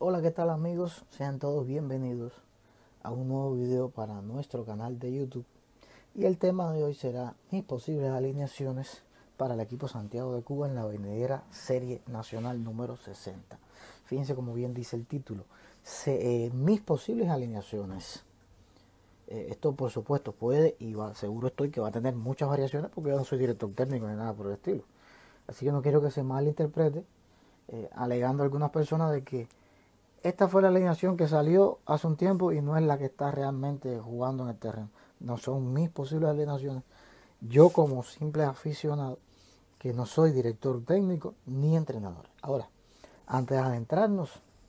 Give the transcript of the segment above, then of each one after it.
Hola, ¿qué tal amigos? Sean todos bienvenidos a un nuevo video para nuestro canal de YouTube. Y el tema de hoy será mis posibles alineaciones para el equipo Santiago de Cuba en la venidera Serie Nacional número 60. Fíjense como bien dice el título, mis posibles alineaciones. Esto por supuesto puede y seguro estoy que va a tener muchas variaciones porque yo no soy director técnico ni nada por el estilo. Así que no quiero que se malinterprete, alegando a algunas personas de que esta fue la alineación que salió hace un tiempo y no es la que está realmente jugando en el terreno. No son mis posibles alineaciones. Yo como simple aficionado, que no soy director técnico ni entrenador. Ahora, antes de adentrarnos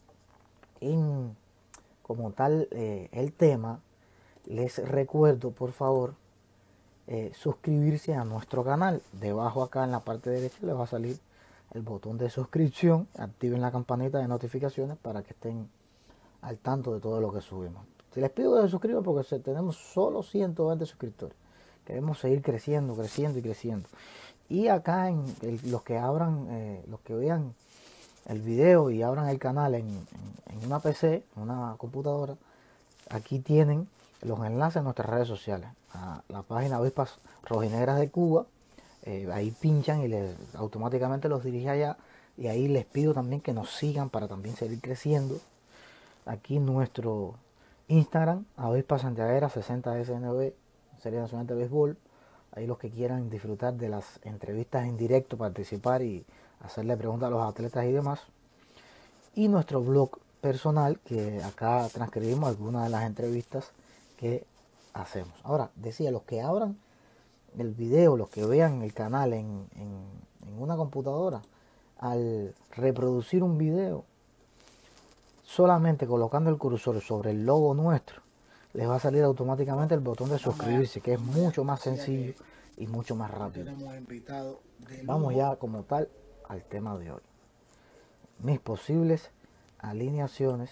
en como tal el tema, les recuerdo por favor suscribirse a nuestro canal. Debajo acá en la parte derecha les va a salir el botón de suscripción. Activen la campanita de notificaciones para que estén al tanto de todo lo que subimos. Les pido que se suscriban porque tenemos solo 120 suscriptores. Queremos seguir creciendo, creciendo y creciendo. Y acá los que abran, los que vean el video y abran el canal en una PC, en una computadora, aquí tienen los enlaces a nuestras redes sociales. A la página Avispas Rojinegras de Cuba, ahí pinchan y automáticamente los dirige allá. Y ahí les pido también que nos sigan para también seguir creciendo. Aquí nuestro Instagram, Avispa Santiaguera 60SNB, Serie Nacional de Béisbol. Ahí los que quieran disfrutar de las entrevistas en directo, participar y hacerle preguntas a los atletas y demás. Y nuestro blog personal, que acá transcribimos algunas de las entrevistas que hacemos. Ahora, decía, los que abran el video, los que vean el canal en una computadora, al reproducir un video, solamente colocando el cursor sobre el logo nuestro, les va a salir automáticamente el botón de suscribirse, que es mucho más sencillo y mucho más rápido. Vamos ya como tal al tema de hoy. Mis posibles alineaciones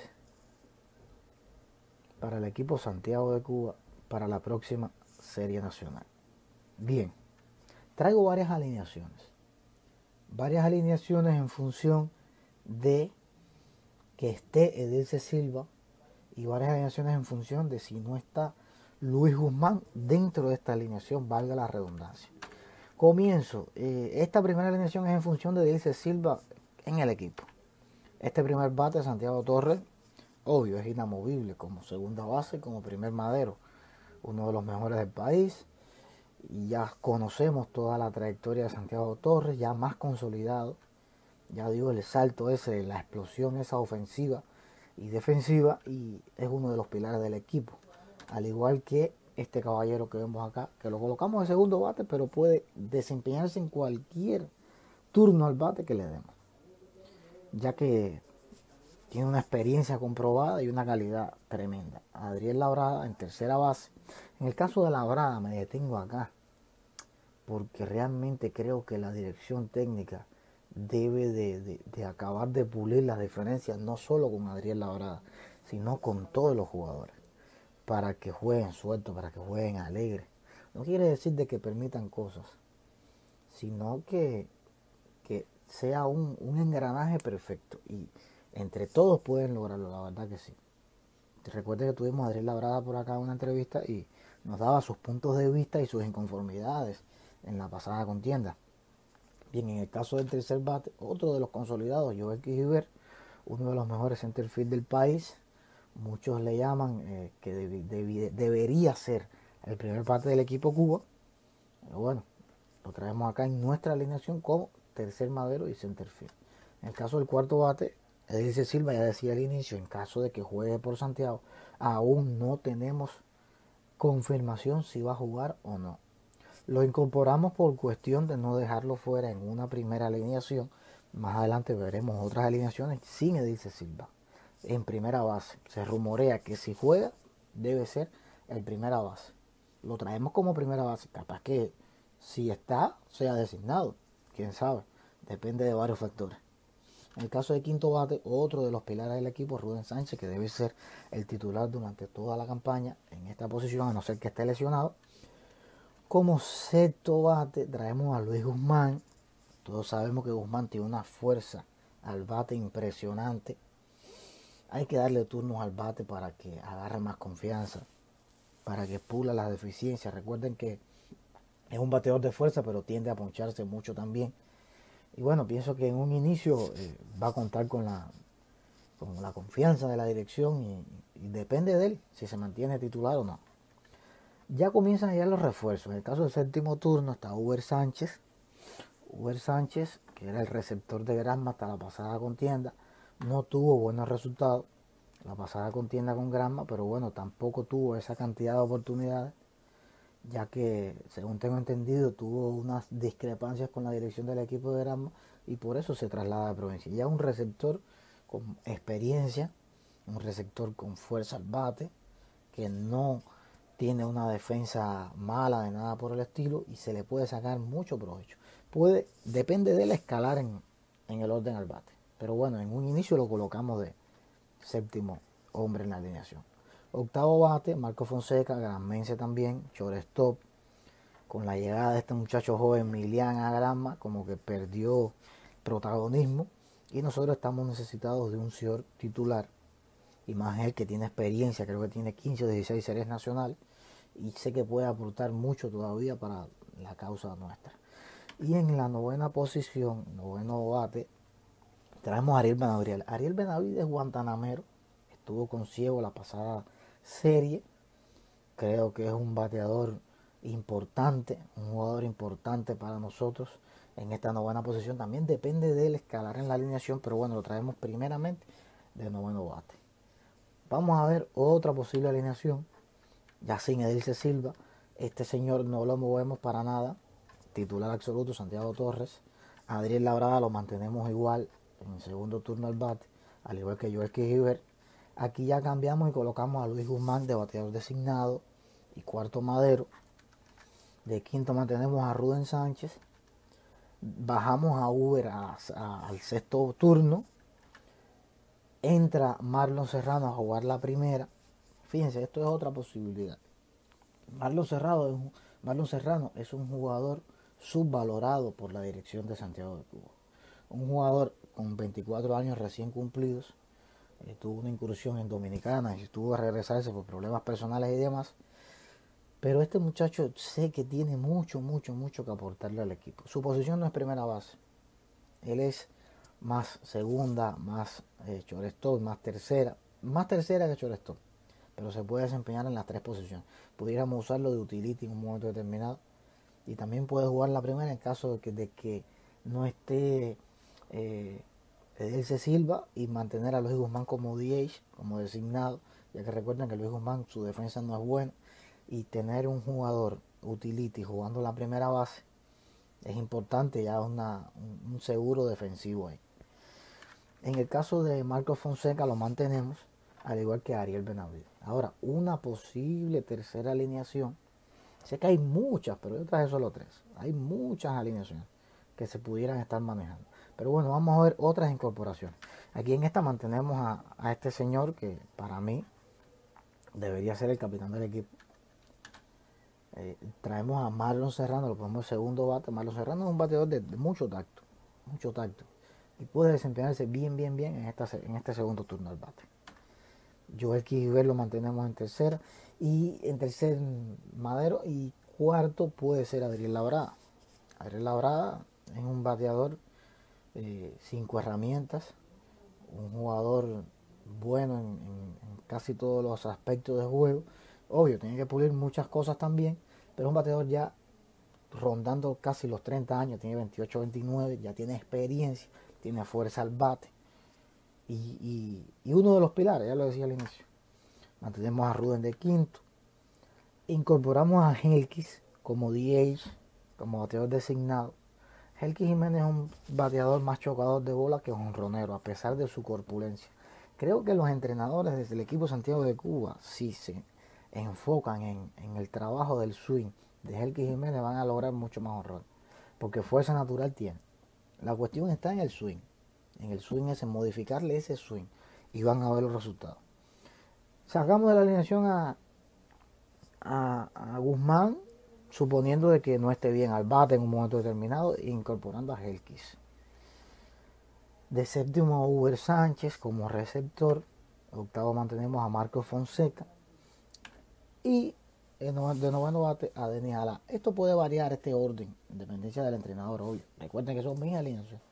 para el equipo Santiago de Cuba para la próxima Serie Nacional. Bien, traigo varias alineaciones. Varias alineaciones en función de que esté Edirce Silva y varias alineaciones en función de si no está Luis Guzmán dentro de esta alineación, valga la redundancia. Comienzo. Esta primera alineación es en función de Edirce Silva en el equipo. Este primer bate, Santiago Torres, obvio, es inamovible como segunda base, como primer madero, uno de los mejores del país. Y ya conocemos toda la trayectoria de Santiago Torres, ya más consolidado. Ya digo, el salto ese, la explosión esa ofensiva y defensiva, y es uno de los pilares del equipo. Al igual que este caballero que vemos acá, que lo colocamos de segundo bate, pero puede desempeñarse en cualquier turno al bate que le demos, ya que tiene una experiencia comprobada y una calidad tremenda. Adriel Labrada en tercera base. En el caso de Labrada me detengo acá, porque realmente creo que la dirección técnica debe de acabar de pulir las diferencias, no solo con Adriel Labrada, sino con todos los jugadores, para que jueguen sueltos, para que jueguen alegres. No quiere decir de que permitan cosas, sino que sea un engranaje perfecto, y entre todos pueden lograrlo, la verdad que sí. Recuerden que tuvimos a Adriel Labrada por acá en una entrevista y nos daba sus puntos de vista y sus inconformidades en la pasada contienda. Bien, en el caso del tercer bate, otro de los consolidados, Joel Quijiber, uno de los mejores centerfield del país. Muchos le llaman que debería ser el primer bate del equipo Cuba. Pero bueno, lo traemos acá en nuestra alineación como tercer madero y centerfield. En el caso del cuarto bate, Edirce Silva, ya decía al inicio, en caso de que juegue por Santiago, aún no tenemos confirmación si va a jugar o no. Lo incorporamos por cuestión de no dejarlo fuera en una primera alineación. Más adelante veremos otras alineaciones sin Edirce Silva. En primera base, se rumorea que si juega, debe ser el primera base. Lo traemos como primera base. Capaz que si está, sea designado. Quién sabe. Depende de varios factores. En el caso de quinto bate, otro de los pilares del equipo, Rubén Sánchez, que debe ser el titular durante toda la campaña en esta posición, a no ser que esté lesionado. Como sexto bate traemos a Luis Guzmán. Todos sabemos que Guzmán tiene una fuerza al bate impresionante. Hay que darle turnos al bate para que agarre más confianza, para que pula las deficiencias. Recuerden que es un bateador de fuerza, pero tiende a poncharse mucho también. Y bueno, pienso que en un inicio va a contar con la confianza de la dirección y depende de él si se mantiene titular o no. Ya comienzan ya los refuerzos. En el caso del séptimo turno está Uber Sánchez. Uber Sánchez, que era el receptor de Granma hasta la pasada contienda, no tuvo buenos resultados la pasada contienda con Granma, pero bueno, tampoco tuvo esa cantidad de oportunidades, ya que, según tengo entendido, tuvo unas discrepancias con la dirección del equipo de Granma y por eso se traslada de provincia. Ya un receptor con experiencia, un receptor con fuerza al bate, que no tiene una defensa mala de nada por el estilo y se le puede sacar mucho provecho. Depende de él escalar en el orden al bate. Pero bueno, en un inicio lo colocamos de séptimo hombre en la alineación. Octavo bate, Marco Fonseca, granmense también, shortstop. Con la llegada de este muchacho joven Milian a Granma, como que perdió protagonismo y nosotros estamos necesitados de un señor titular y más él que tiene experiencia, creo que tiene 15 o 16 series nacionales y sé que puede aportar mucho todavía para la causa nuestra. Y en la novena posición, noveno bate, traemos a Ariel Benavides. Ariel Benavides es guantanamero, estuvo con Ciego la pasada serie, creo que es un bateador importante, un jugador importante para nosotros en esta novena posición. También depende de él escalar en la alineación, pero bueno, lo traemos primeramente de noveno bate. Vamos a ver otra posible alineación, ya sin Edilce Silva. Este señor no lo movemos para nada, titular absoluto Santiago Torres. Adriel Labrada lo mantenemos igual en el segundo turno al bate, al igual que Joel Kijiber. Aquí ya cambiamos y colocamos a Luis Guzmán de bateador designado y cuarto Madero. De quinto mantenemos a Ruden Sánchez. Bajamos a Uber al sexto turno. Entra Marlon Serrano a jugar la primera. Fíjense, esto es otra posibilidad. Marlon Serrano es un jugador subvalorado por la dirección de Santiago de Cuba. Un jugador con 24 años recién cumplidos. Tuvo una incursión en Dominicana y tuvo que regresarse por problemas personales y demás. Pero este muchacho sé que tiene mucho que aportarle al equipo. Su posición no es primera base. Él es más segunda, más shortstop, más tercera que shortstop. Pero se puede desempeñar en las tres posiciones. Pudiéramos usarlo de utility en un momento determinado. Y también puede jugar la primera en caso de que no esté Edilce Silva y mantener a Luis Guzmán como DH, como designado. Ya que recuerden que Luis Guzmán, su defensa no es buena. Y tener un jugador utility jugando la primera base es importante, ya un seguro defensivo ahí. En el caso de Marco Fonseca lo mantenemos, al igual que Ariel Benavides. Ahora, una posible tercera alineación. Sé que hay muchas, pero yo traje solo tres. Hay muchas alineaciones que se pudieran estar manejando. Pero bueno, vamos a ver otras incorporaciones. Aquí en esta mantenemos a este señor que para mí debería ser el capitán del equipo. Traemos a Marlon Serrano, lo ponemos segundo bate. Marlon Serrano es un bateador de mucho tacto, y puede desempeñarse bien en este segundo turno al bate. Joel Kijiber lo mantenemos en tercera, y en tercer Madero, y cuarto puede ser Adriel Labrada. Adriel Labrada es un bateador 5 herramientas, un jugador bueno en casi todos los aspectos de juego. Obvio, tiene que pulir muchas cosas también, pero es un bateador ya rondando casi los 30 años, tiene 28, 29, ya tiene experiencia, tiene fuerza al bate. Y uno de los pilares, ya lo decía al inicio, mantenemos a Ruden de quinto, incorporamos a Helkis como DH, como bateador designado. Helkis Jiménez es un bateador más chocador de bola que jonronero, a pesar de su corpulencia. Creo que los entrenadores desde el equipo Santiago de Cuba, si se enfocan en el trabajo del swing de Helkis Jiménez, van a lograr mucho más honrón, porque fuerza natural tiene. La cuestión está en el swing es en modificarle ese swing y van a ver los resultados. Sacamos de la alineación a Guzmán, suponiendo de que no esté bien al bate en un momento determinado, e incorporando a Helkis. De séptimo a Uber Sánchez como receptor. Octavo mantenemos a Marcos Fonseca. Y de noveno bate a Denis Alá. Esto puede variar este orden, en dependencia del entrenador, obvio. Recuerden que son mis alineaciones.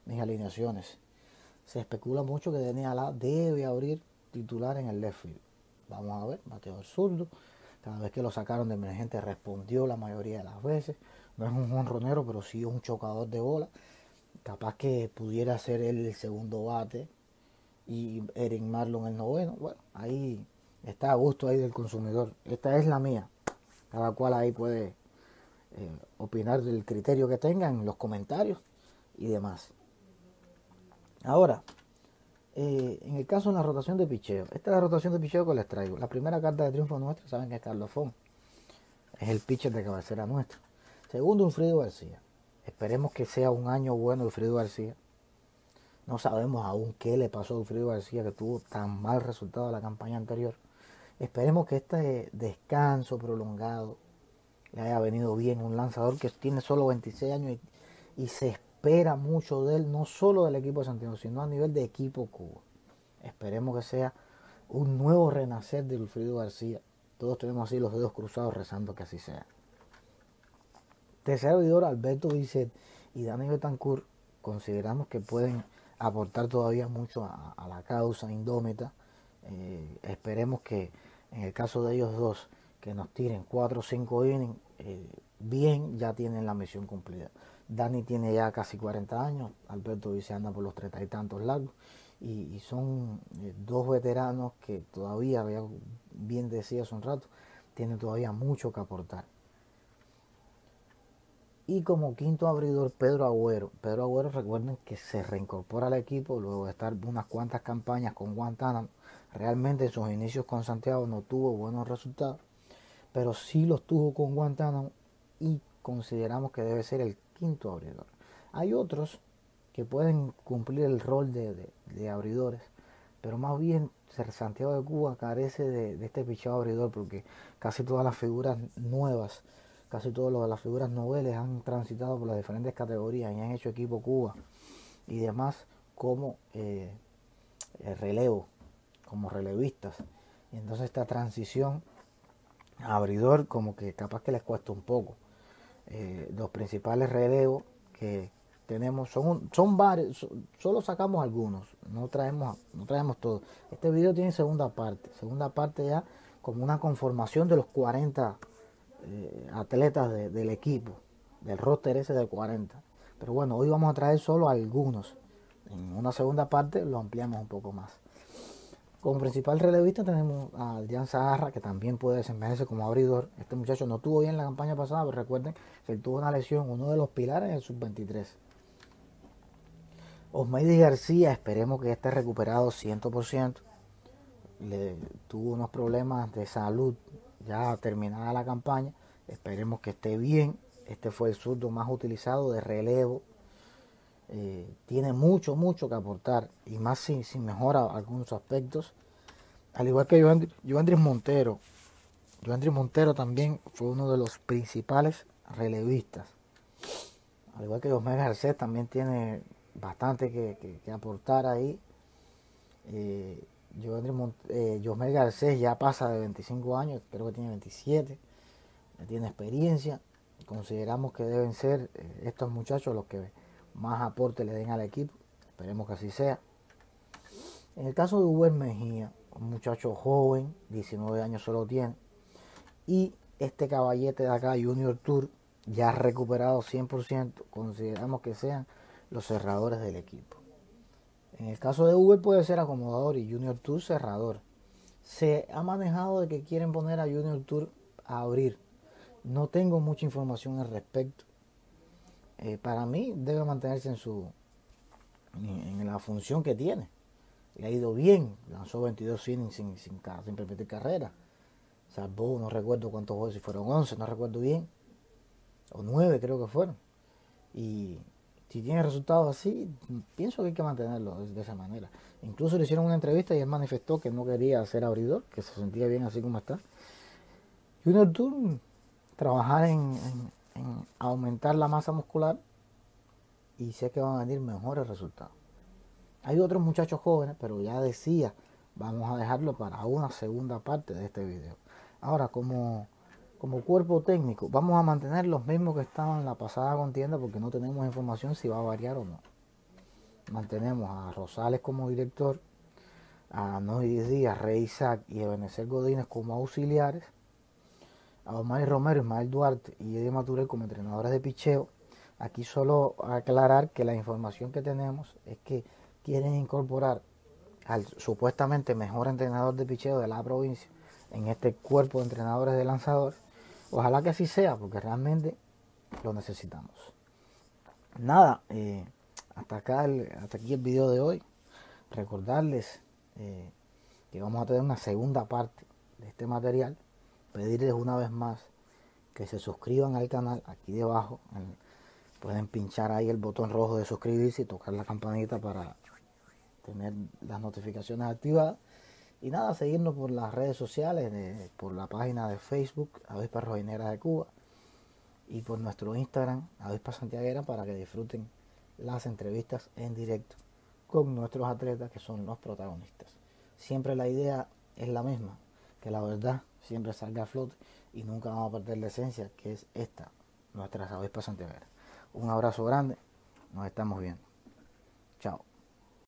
Se especula mucho que Denis Alá debe abrir titular en el left field. Vamos a ver, bateador zurdo. Cada vez que lo sacaron de emergente respondió la mayoría de las veces. No es un jonronero, pero sí un chocador de bola. Capaz que pudiera ser él el segundo bate y Eric Marlon el noveno. Bueno, ahí está a gusto ahí del consumidor. Esta es la mía. Cada cual ahí puede opinar del criterio que tenga en los comentarios y demás. Ahora, en el caso de la rotación de picheo, esta es la rotación de picheo que les traigo. La primera carta de triunfo nuestra, saben que es Carlos Font. Es el pitcher de cabecera nuestro. Segundo, Wilfrido García. Esperemos que sea un año bueno Wilfrido García. No sabemos aún qué le pasó a Wilfrido García, que tuvo tan mal resultado en la campaña anterior. Esperemos que este descanso prolongado le haya venido bien. Un lanzador que tiene solo 26 años y se espera mucho de él, no solo del equipo de Santiago, sino a nivel de equipo Cuba. Esperemos que sea un nuevo renacer de Wilfrido García. Todos tenemos así los dedos cruzados rezando que así sea. Tercer abridor, Alberto Bisset y Dani Betancourt, consideramos que pueden aportar todavía mucho a la causa indómita. Esperemos que en el caso de ellos dos, que nos tiren 4 o 5 innings, bien, ya tienen la misión cumplida. Dani tiene ya casi 40 años, Alberto Bisset anda por los 30 y tantos largos, y son dos veteranos que todavía, bien decía hace un rato, tienen todavía mucho que aportar. Y como quinto abridor, Pedro Agüero. Pedro Agüero, recuerden que se reincorpora al equipo luego de estar unas cuantas campañas con Guantánamo. Realmente en sus inicios con Santiago no tuvo buenos resultados, pero sí los tuvo con Guantánamo y consideramos que debe ser el quinto abridor. Hay otros que pueden cumplir el rol de abridores, pero más bien Santiago de Cuba carece de este pichado abridor porque casi todas las figuras nuevas, casi todas las figuras noveles han transitado por las diferentes categorías y han hecho equipo Cuba y demás como relevo, como relevistas. Y entonces esta transición a abridor como que capaz que les cuesta un poco. Los principales relevos que tenemos son varios, solo sacamos algunos, no traemos todos. Este video tiene segunda parte ya como una conformación de los 40 atletas del equipo, del roster ese de 40. Pero bueno, hoy vamos a traer solo algunos. En una segunda parte lo ampliamos un poco más. Como principal relevista tenemos a Adrián Zagarra, que también puede desempeñarse como abridor. Este muchacho no tuvo bien la campaña pasada, pero recuerden que él tuvo una lesión, uno de los pilares del sub-23. Osmeidi García, esperemos que esté recuperado 100%. Tuvo unos problemas de salud ya terminada la campaña. Esperemos que esté bien. Este fue el zurdo más utilizado de relevo. Tiene mucho que aportar y más si mejora algunos aspectos, al igual que Joandris Montero. Joandris Montero también fue uno de los principales relevistas, al igual que Josmel Garcés también tiene bastante que aportar ahí. Josmel Garcés ya pasa de 25 años, creo que tiene 27, ya tiene experiencia. Consideramos que deben ser estos muchachos los que más aporte le den al equipo. Esperemos que así sea. En el caso de Uber Mejía, un muchacho joven, 19 años solo tiene, y este caballete de acá, Junior Tour, ya recuperado 100%, consideramos que sean los cerradores del equipo. En el caso de Uber puede ser acomodador y Junior Tour cerrador. Se ha manejado de que quieren poner a Junior Tour a abrir. No tengo mucha información al respecto. Para mí debe mantenerse en la función que tiene. Le ha ido bien, lanzó 22 innings sin permitir carrera. Salvó, no recuerdo cuántos juegos, si fueron 11, no recuerdo bien. O 9 creo que fueron. Y si tiene resultados así, pienso que hay que mantenerlo de esa manera. Incluso le hicieron una entrevista y él manifestó que no quería ser abridor, que se sentía bien así como está. Junior Tour, trabajar en aumentar la masa muscular y sé que van a venir mejores resultados. Hay otros muchachos jóvenes, pero ya decía vamos a dejarlo para una segunda parte de este video. Ahora, como cuerpo técnico, vamos a mantener los mismos que estaban en la pasada contienda porque no tenemos información si va a variar o no. Mantenemos a Rosales como director, a Noy Díaz, Rey Isaac y Ebenezer Godínez como auxiliares, a Omar Romero, Ismael Duarte y Eddie Maturel como entrenadores de picheo. Aquí solo aclarar que la información que tenemos es que quieren incorporar al supuestamente mejor entrenador de picheo de la provincia en este cuerpo de entrenadores de lanzadores. Ojalá que así sea, porque realmente lo necesitamos. Nada, hasta aquí el video de hoy. Recordarles que vamos a tener una segunda parte de este material. Pedirles una vez más que se suscriban al canal. Aquí debajo pueden pinchar ahí el botón rojo de suscribirse y tocar la campanita para tener las notificaciones activadas. Y nada, seguirnos por las redes sociales, por la página de Facebook Avispas Rojinegras de Cuba y por nuestro Instagram Avispas Santiaguera para que disfruten las entrevistas en directo con nuestros atletas que son los protagonistas. Siempre la idea es la misma, que la verdad siempre salga a flote y nunca vamos a perder la esencia que es esta, nuestras Avispas Santiagueras. Un abrazo grande, nos estamos viendo.